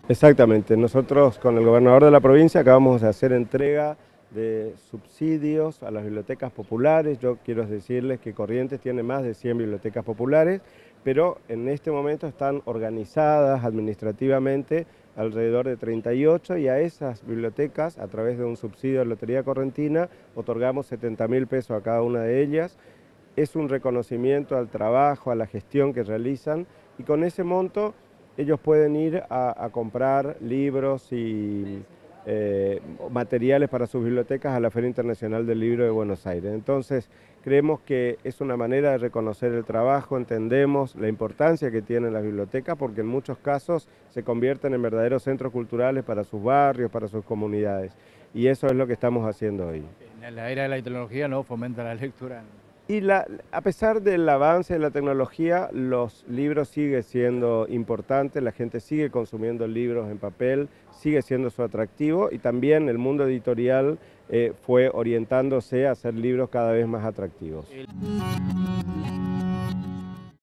Exactamente, nosotros con el gobernador de la provincia acabamos de hacer entrega de subsidios a las bibliotecas populares. Yo quiero decirles que Corrientes tiene más de 100 bibliotecas populares, pero en este momento están organizadas administrativamente alrededor de 38 y a esas bibliotecas, a través de un subsidio de Lotería Correntina, otorgamos 70.000 pesos a cada una de ellas. Es un reconocimiento al trabajo, a la gestión que realizan y con ese monto ellos pueden ir a comprar libros y materiales para sus bibliotecas a la Feria Internacional del Libro de Buenos Aires. Entonces, creemos que es una manera de reconocer el trabajo, entendemos la importancia que tienen las bibliotecas porque en muchos casos se convierten en verdaderos centros culturales para sus barrios, para sus comunidades. Y eso es lo que estamos haciendo hoy. En la era de la tecnología no fomenta la lectura. Y a pesar del avance de la tecnología, los libros siguen siendo importantes, la gente sigue consumiendo libros en papel, sigue siendo su atractivo y también el mundo editorial fue orientándose a hacer libros cada vez más atractivos.